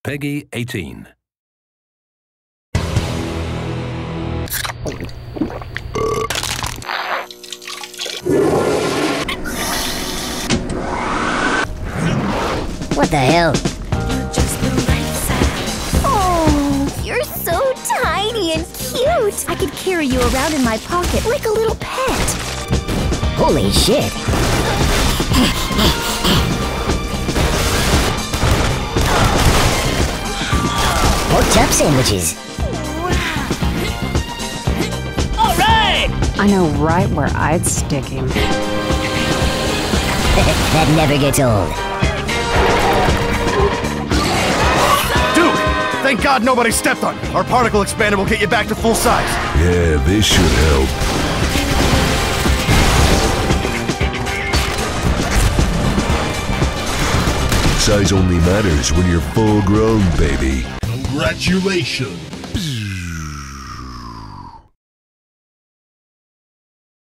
Peggy 18. What the hell? Oh, you're so tiny and cute. I could carry you around in my pocket like a little pet. Holy shit! Pork chop sandwiches. All right! I know right where I'd stick him. That never gets old. Duke! Thank God nobody stepped on you. Our particle expander will get you back to full size. Yeah, this should help. Size only matters when you're full grown, baby. Congratulations!